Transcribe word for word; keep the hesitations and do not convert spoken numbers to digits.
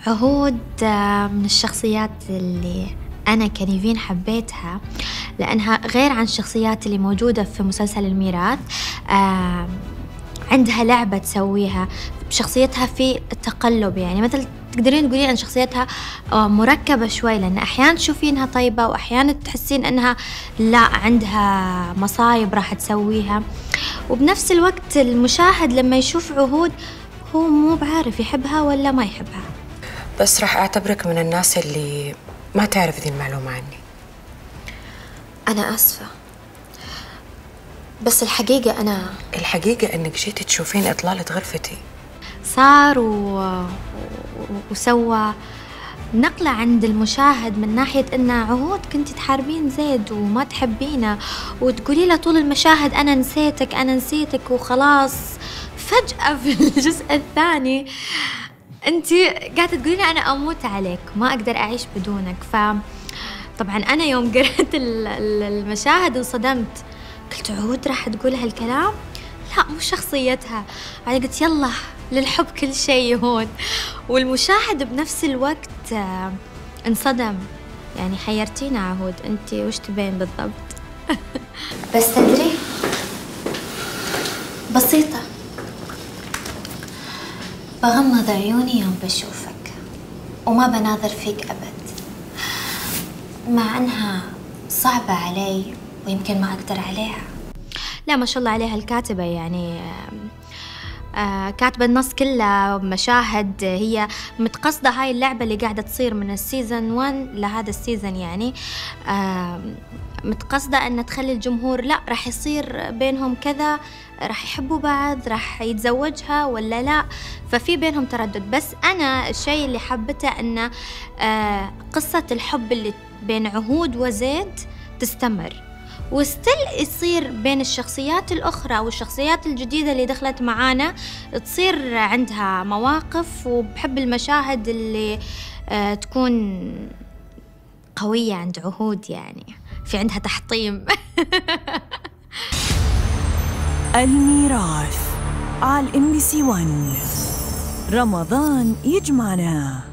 عهود آه، من الشخصيات اللي أنا كنيفين حبيتها لأنها غير عن الشخصيات اللي موجودة في مسلسل الميراث. آه، عندها لعبة تسويها بشخصيتها في التقلب، يعني مثل تقدرين تقولين أن شخصيتها مركبة شوي، لأن أحيانا تشوفينها طيبة وأحيانا تحسين أنها لا عندها مصايب راح تسويها. وبنفس الوقت المشاهد لما يشوف عهود هو مو بعارف يحبها ولا ما يحبها. بس راح أعتبرك من الناس اللي ما تعرف ذي المعلومة عني. أنا آسفة، بس الحقيقة أنا الحقيقة إنك جيتي تشوفين إطلالة غرفتي. صار و... و... وسوى نقلة عند المشاهد من ناحية إن عهود كنت تحاربين زيد وما تحبينه وتقولي له طول المشاهد أنا نسيتك أنا نسيتك وخلاص. فجأة في الجزء الثاني أنت قاعدة تقولين أنا أموت عليك ما أقدر أعيش بدونك. فطبعا أنا يوم قرأت المشاهد انصدمت، قلت عهود راح تقول هالكلام؟ لا مو شخصيتها. بعدين قلت يلا للحب كل شيء يهون. والمشاهد بنفس الوقت انصدم، يعني حيرتينا عهود انت وش تبين بالضبط؟ بس تدري بسيطة، بغمض عيوني يوم بشوفك وما بناظر فيك أبد، مع أنها صعبة علي ويمكن ما أقدر عليها. لا ما شاء الله عليها الكاتبة، يعني آه كاتبة النص كله مشاهد هي متقصدة هاي اللعبة اللي قاعدة تصير من السيزن واحد لهذا السيزن، يعني آه متقصدة أن تخلي الجمهور لا راح يصير بينهم كذا، راح يحبوا بعض، راح يتزوجها ولا لا، ففي بينهم تردد. بس أنا الشيء اللي حبته أن آه قصة الحب اللي بين عهود وزيد تستمر وستيل يصير بين الشخصيات الأخرى والشخصيات الجديدة اللي دخلت معانا تصير عندها مواقف، وبحب المشاهد اللي آه تكون قوية عند عهود، يعني في عندها تحطيم. الميراث على الام بي سي واحد، رمضان يجمعنا.